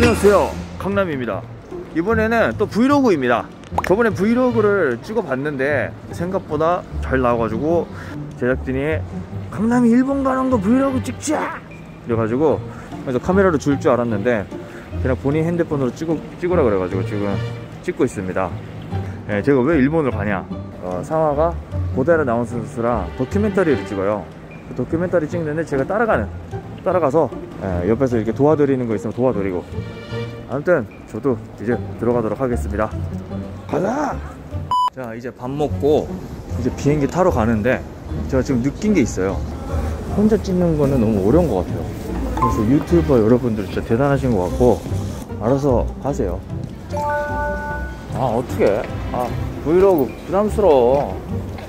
안녕하세요, 강남입니다. 이번에는 또 브이로그입니다. 저번에 브이로그를 찍어봤는데 생각보다 잘 나와가지고 제작진이 강남이 일본 가는 거 브이로그 찍자! 그래가지고 그래서 카메라로 줄 줄 알았는데 그냥 본인 핸드폰으로 찍으라 그래가지고 지금 찍고 있습니다. 네, 제가 왜 일본을 가냐, 상화가 고다라 나온스랑 다큐멘터리를 찍어요. 그 다큐멘터리 찍는데 제가 따라가서 옆에서 이렇게 도와드리는 거 있으면 도와드리고, 아무튼 저도 이제 들어가도록 하겠습니다. 가자! 자, 이제 밥 먹고 이제 비행기 타러 가는데 제가 지금 느낀 게 있어요. 혼자 찍는 거는 너무 어려운 것 같아요. 그래서 유튜버 여러분들 진짜 대단하신 것 같고 알아서 하세요. 어떡해, 브이로그 부담스러워.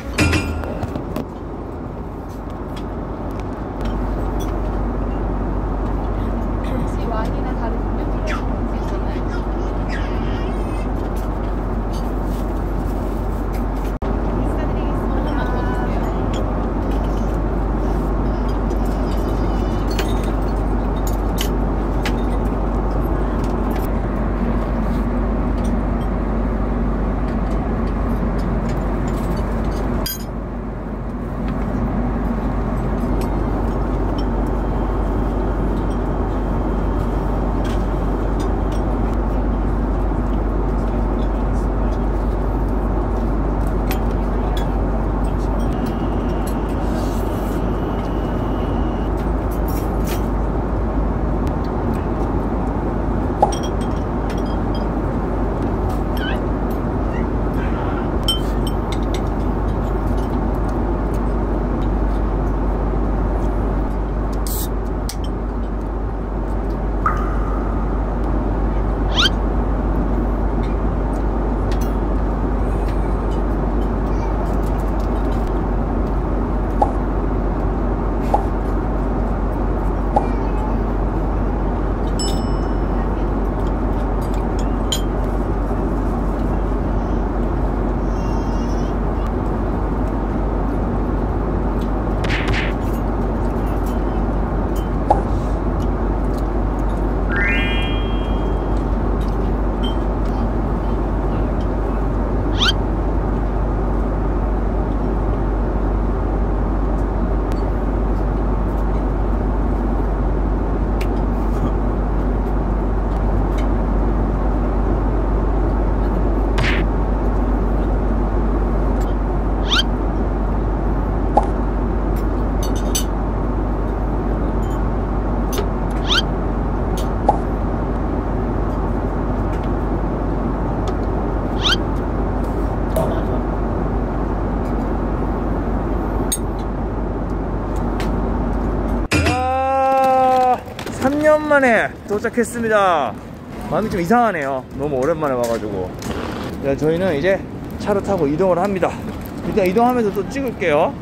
만에 도착했습니다. 마음이 좀 이상하네요. 너무 오랜만에 와가지고. 자, 저희는 이제 차를 타고 이동을 합니다. 일단 이동하면서 또 찍을게요.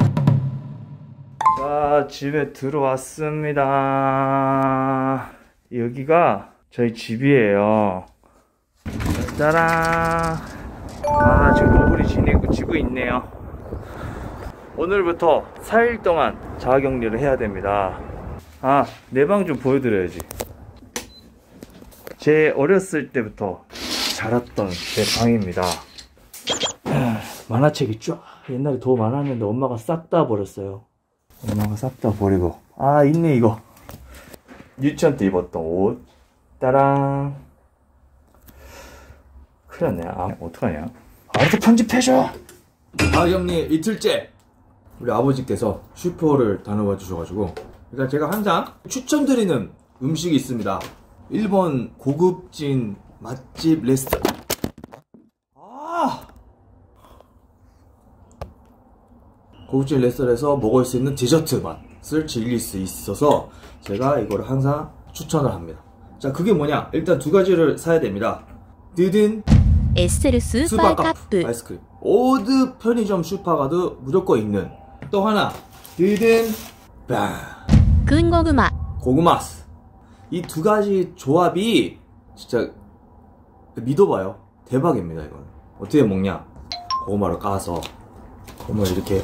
자, 집에 들어왔습니다. 여기가 저희 집이에요. 짜란. 지금 노을이 지고 있네요. 오늘부터 4일 동안 자가격리를 해야 됩니다. 내 방 좀 보여드려야지. 제 어렸을 때부터 자랐던 제 방입니다. 만화책이 쫙, 옛날에 더 많았는데 엄마가 싹 다 버렸어요. 엄마가 싹 다 버리고. 있네 이거. 유치원 때 입었던 옷. 따랑. 큰일 났네. 어떡하냐. 알아서 편집해줘. 자가격리 이틀째 우리 아버지께서 슈퍼를 다녀와 주셔가지고, 그러니까 제가 항상 추천드리는 음식이 있습니다. 일본 고급진 맛집 레스토랑. 고급진 레스토랑에서 먹을 수 있는 디저트 맛을 즐길 수 있어서 제가 이거를 항상 추천을 합니다. 자, 그게 뭐냐? 일단 두 가지를 사야 됩니다. 드든 에스테르 스파카프 아이스크림. 모두 편의점 슈퍼가도 무조건 있는. 또 하나, 드든 고구마스. 이 두 가지 조합이 진짜 믿어봐요. 대박입니다. 이건 어떻게 먹냐? 고구마를 까서 고구마를 이렇게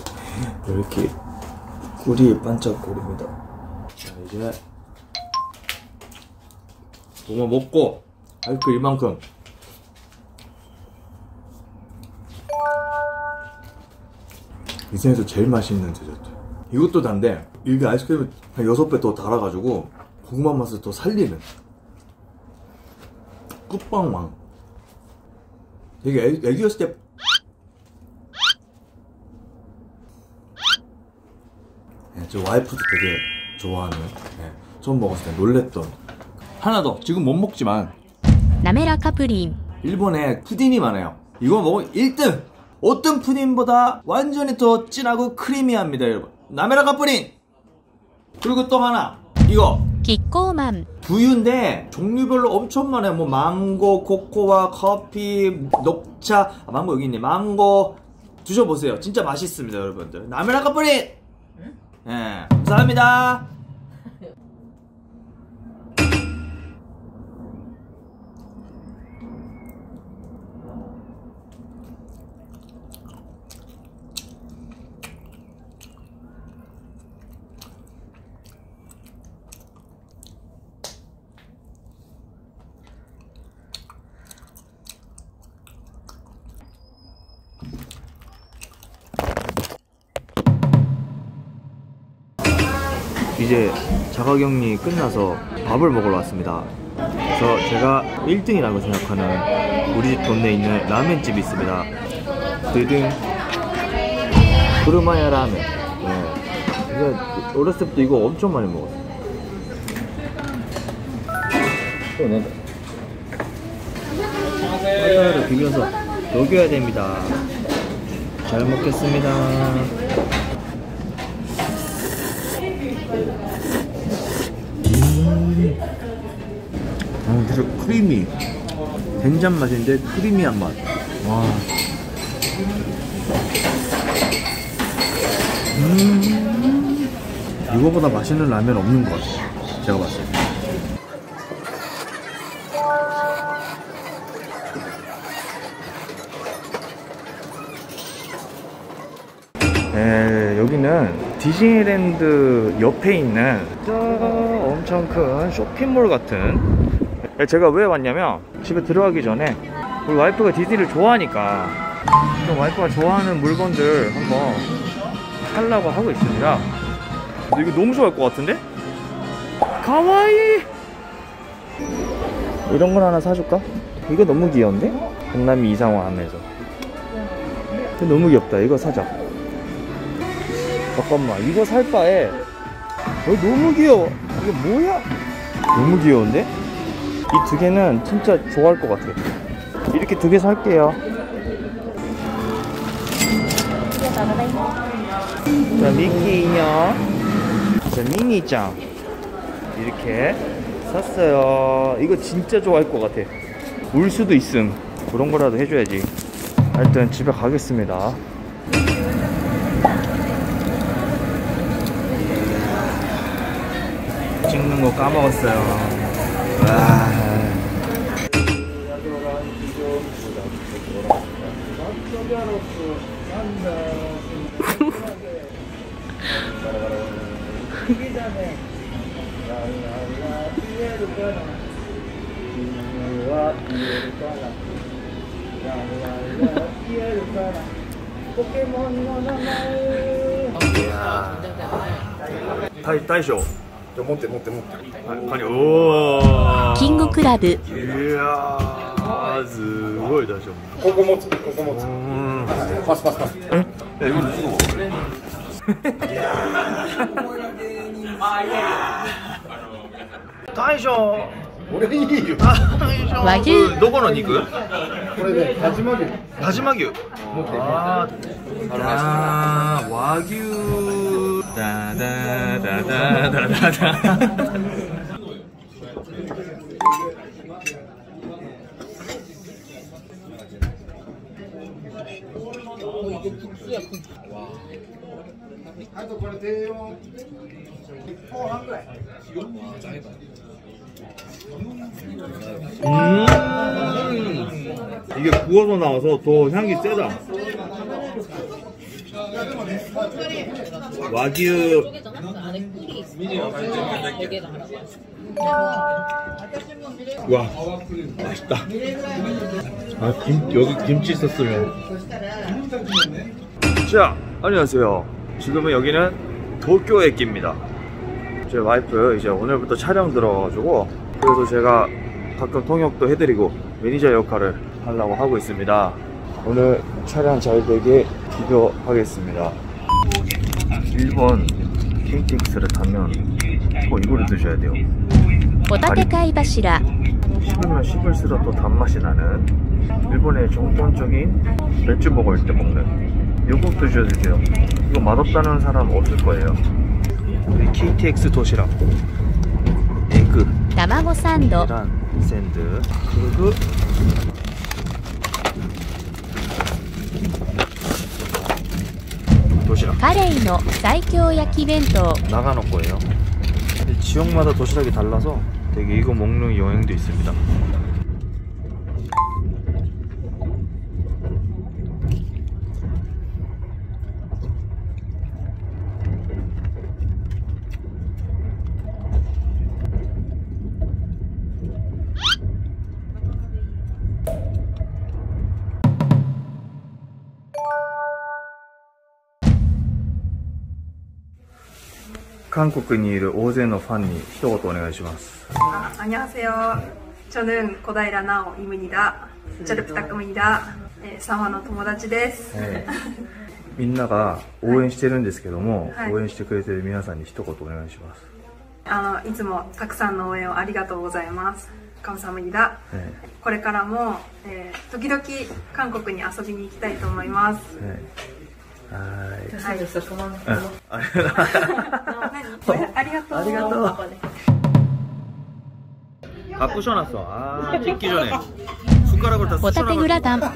꿀이 반짝거립니다. 자, 이제 도마 먹고 아이스크림 이만큼. 인생에서 제일 맛있는 디저트. 이것도 단데 이게 아이스크림을 한 6배 더 달아가지고 고구마 맛을 더 살리는 끝방왕. 되게 애기였을 때 저 와이프도 되게 좋아하는, 처음 먹었을 때 놀랬던. 하나 더, 지금 못 먹지만 なめらかプリン 일본에 푸딩이 많아요. 이거 먹으면 1등! 어떤 푸딩보다 완전히 더 진하고 크리미합니다, 여러분. 나메라카 푸딩! 그리고 또 하나, 이거 キッコーマン 두유인데 종류별로 엄청 많아요. 뭐 망고, 코코아, 커피, 녹차. 망고 여기 있네. 망고 드셔보세요. 진짜 맛있습니다, 여러분들. 나메라카 푸딩! 예, 감사합니다. 이제 자가격리 끝나서 밥을 먹으러 왔습니다. 그래서 제가 1등이라고 생각하는 우리 집 동네에 있는 라멘집이 있습니다. 드등 구르마야 라멘. 제가 어렸을 때부터 이거 엄청 많이 먹었어요. 바다를 비벼서 녹여야 됩니다. 잘 먹겠습니다. 되게 크리미. 된장 맛인데 크리미한 맛. 와. 이거보다 맛있는 라면 없는 것 같아요. 제가 봤을 때. 여기는 디즈니랜드 옆에 있는 저 엄청 큰 쇼핑몰 같은. 제가 왜 왔냐면 집에 들어가기 전에 우리 와이프가 디즈니를 좋아하니까 좀 와이프가 좋아하는 물건들 한번 살라고 하고 있습니다. 근데 이거 너무 좋아할 것 같은데? 가와이! 이런 걸 하나 사줄까? 이거 너무 귀여운데? 강남이 이상화 하면서 이거 너무 귀엽다. 이거 사자. 잠깐만, 이거 살 바에 너무 귀여워. 이거 뭐야? 너무 귀여운데? 이 두 개는 진짜 좋아할 것 같아. 이렇게 두 개 살게요. 자, 미키 인형, 자, 미니짱 이렇게 샀어요. 이거 진짜 좋아할 것 같아. 울 수도 있음. 그런 거라도 해줘야지. 하여튼 집에 가겠습니다. 찍는 거 까먹었어요. 와. 다이쇼. 持って持って持って。 カニ、おー。 キングクラブいやー、すごい大将。 ここ持つ、ここ持つ。パスパスパス。 え、이거 누구? 다이쇼. 俺いいよ。 和牛どこの肉？ これね、但馬牛。 但馬牛。あー、和牛。ダダダダダダダ。 あとこれ低温1分半ぐらい。 이게 구워서 나와서 더 향이 세다. 와규 와, 맛있다. 아, 여기 김치 있었으면. 자, 안녕하세요. 지금은 여기는 도쿄駅입니다. 제 와이프 이제 오늘부터 촬영 들어가가지고, 그래서 제가 가끔 통역도 해드리고 매니저 역할을 하려고 하고 있습니다. 오늘 촬영 잘 되게 기도하겠습니다. 일본 KTX를 타면 꼭 이거를 드셔야 돼요. ホタテ貝柱 씹으면 씹을수록 또 단맛이 나는 일본의 정통적인 맥주 먹을 때 먹는 요거 드셔야 돼요. 이거 맛없다는 사람 없을 거예요. 우리 KTX 도시락, 에그, 卵サンド 계란 샌드, 그리고 도시락 カレイの最強焼き弁当 나가놓을 거예요. 지역마다 도시락이 달라서 되게 이거 먹는 여행도 있습니다. 한국에 있는 大勢のファンに一言お願いします. 안녕하세요. 저는 고다이라 나오입니다. 저르프타크입니다. 사마의 友達です. 네. みんなが応援してるんですけども、 はい応援してくれてる皆さんに一言お願いします. いつもたくさんの応援をありがとうございます. 감사합니다. これからも、時々韓国に遊びに行きたいと思います. 네. 아, はい。 ありがとう. 다 부셔놨어. 아, 찍기 전에 숟가락으로 다 ホタテグラタン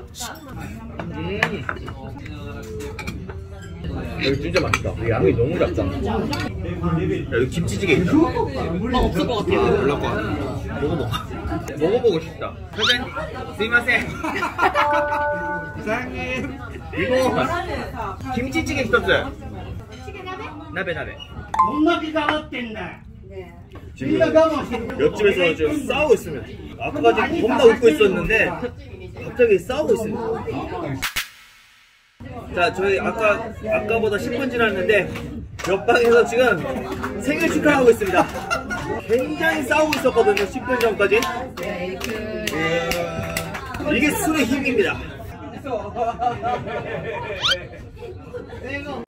여기 진짜 맛있다. 양이 너무 작다. 야, 여기 김치찌개 있다. 없을 것 같아요. 연락 와. 먹어보고 싶다. 사장님, 스미마셍. 사장님, 이거 김치찌개 있었어요. 나베. 겁나 기가 막힌다. 지금 옆집에서 지금 싸우고 있습니다. 아까까지 겁나 웃고 있었는데 갑자기 싸우고 있어요. 자, 저희 아까보다 10분 지났는데 옆방에서 지금 생일 축하하고 있습니다. 굉장히 싸우고 있었거든요, 10분 전까지. 이게 술의 힘입니다.